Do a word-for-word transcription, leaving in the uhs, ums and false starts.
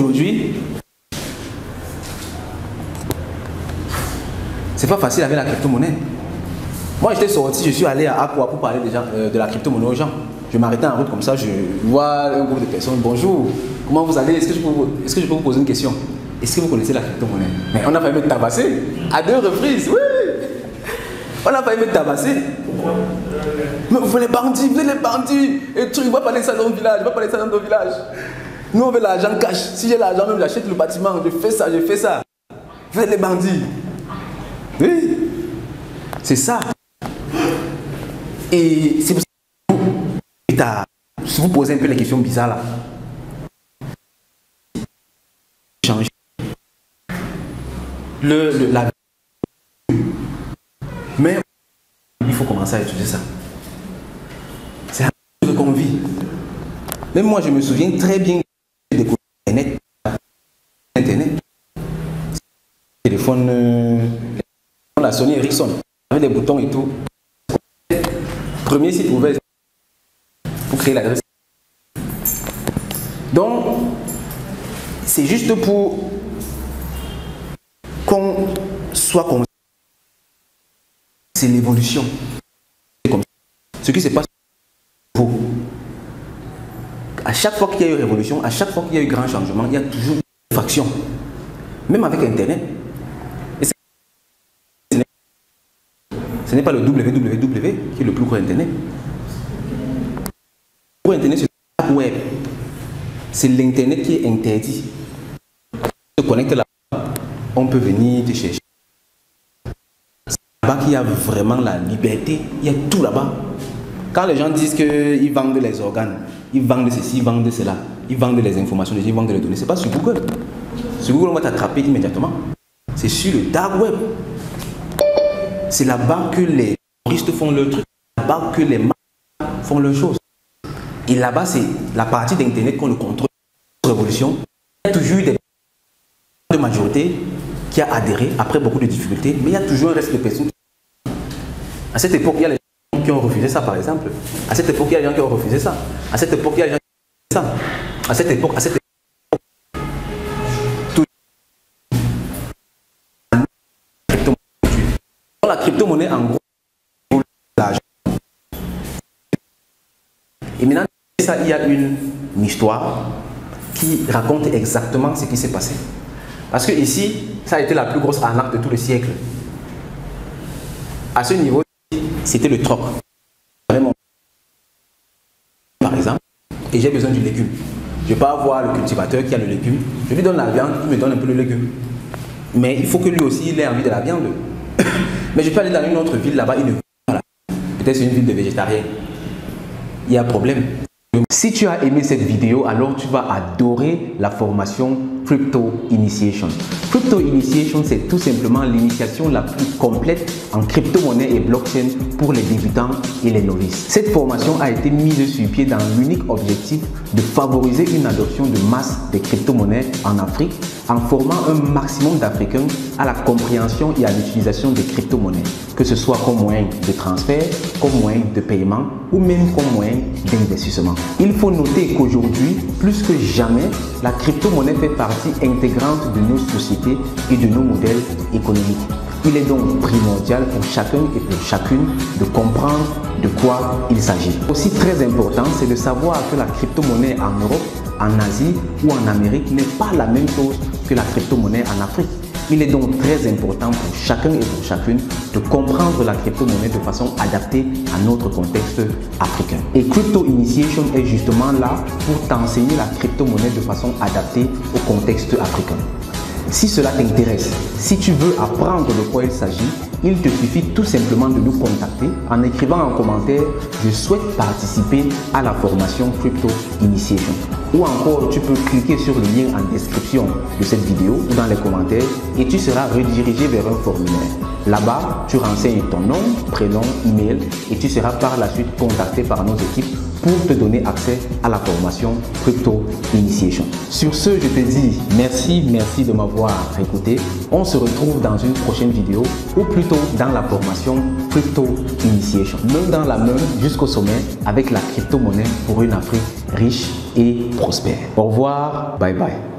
Aujourd'hui, c'est pas facile avec la crypto-monnaie. Moi, j'étais sorti, je suis allé à Aqua pour parler déjà, euh, de la crypto-monnaie aux gens. Je m'arrêtais en route comme ça, je vois un groupe de personnes. Bonjour, comment vous allez? Est-ce que, est-ce que je peux vous poser une question? Est-ce que vous connaissez la crypto-monnaie? Mais on a failli me tabasser à deux reprises, oui. On a failli me tabasser. Mais vous les bandits, vous êtes les bandits. Et tu ne vas pas parler de ça dans mon village, je vais parler de ça dans ton village. Nous, on veut l'argent cash. Si j'ai l'argent, même j'achète le bâtiment, je fais ça, je fais ça. Vous êtes les bandits. Oui. C'est ça. Et c'est pour ça que si vous posez un peu les questions bizarres là, changer le, le, la mais il faut commencer à étudier ça. C'est un peu qu'on vit. Même moi, je me souviens très bien de Internet. Internet. Téléphone, euh, la Sony Ericsson, avec des boutons et tout. Premier site ouvert pour créer l'adresse. Donc, c'est juste pour qu'on soit conscient. C'est l'évolution. Ce qui se passe pour vous. À chaque fois qu'il y a eu révolution, à chaque fois qu'il y a eu grand changement, il y a toujours une fraction. Même avec Internet. Et ce n'est pas le W W W qui est le plus gros Internet. Pour Internet, c'est le web. C'est l'Internet qui est interdit. On se connecte là-bas, on peut venir te chercher. C'est là-bas qu'il y a vraiment la liberté. Il y a tout là-bas. Quand les gens disent qu'ils vendent les organes, ils vendent ceci, ils vendent cela, ils vendent les informations, ils vendent les données, ce n'est pas sur Google. Sur Google, on va t'attraper immédiatement. C'est sur le dark web. C'est là-bas que les touristes font leur truc, là-bas que les marques font leurs choses. Et là-bas, c'est la partie d'Internet qu'on le contrôle. Révolution, il y a toujours eu des de majorité qui a adhéré après beaucoup de difficultés, mais il y a toujours un reste de personnes. À cette époque, il y a les gens qui ont refusé ça, par exemple. À cette époque, il y a les gens qui ont refusé ça. À cette époque, il y a les gens qui ont refusé ça. À cette époque, à cette époque. Tout. La crypto-monnaie, en gros, l'argent. Et maintenant, ça, il y a une, une histoire qui raconte exactement ce qui s'est passé. Parce que ici, ça a été la plus grosse arnaque de tout le siècle. À ce niveau, c'était le troc. Par exemple, et j'ai besoin du légume. Je ne vais pas avoir le cultivateur qui a le légume. Je lui donne la viande, il me donne un peu le légume. Mais il faut que lui aussi, il ait envie de la viande. Mais je peux aller dans une autre ville là-bas, il ne veut pas. Peut-être c'est une ville de végétariens. Il y a un problème. Si tu as aimé cette vidéo, alors tu vas adorer la formation Crypto Initiation. Crypto Initiation, c'est tout simplement l'initiation la plus complète en crypto-monnaie et blockchain pour les débutants et les novices. Cette formation a été mise sur pied dans l'unique objectif de favoriser une adoption de masse des crypto-monnaies en Afrique en formant un maximum d'Africains à la compréhension et à l'utilisation des crypto-monnaies, que ce soit comme moyen de transfert, comme moyen de paiement ou même comme moyen d'investissement. Il faut noter qu'aujourd'hui, plus que jamais, la crypto-monnaie fait partie intégrante de nos sociétés et de nos modèles économiques. Il est donc primordial pour chacun et pour chacune de comprendre de quoi il s'agit. Aussi très important, c'est de savoir que la crypto-monnaie en Europe, en Asie ou en Amérique n'est pas la même chose que la crypto-monnaie en Afrique. Il est donc très important pour chacun et pour chacune de comprendre la crypto-monnaie de façon adaptée à notre contexte africain. Et Crypto Initiation est justement là pour t'enseigner la crypto-monnaie de façon adaptée au contexte africain. Si cela t'intéresse, si tu veux apprendre de quoi il s'agit, il te suffit tout simplement de nous contacter en écrivant en commentaire « Je souhaite participer à la formation Crypto Initiation ». Ou encore, tu peux cliquer sur le lien en description de cette vidéo ou dans les commentaires et tu seras redirigé vers un formulaire. Là-bas, tu renseignes ton nom, prénom, email et tu seras par la suite contacté par nos équipes pour te donner accès à la formation Crypto Initiation. Sur ce, je te dis merci, merci de m'avoir écouté. On se retrouve dans une prochaine vidéo ou plutôt dans la formation Crypto Initiation. Main dans la main jusqu'au sommet avec la crypto-monnaie pour une Afrique riche et prospère. Au revoir, bye bye.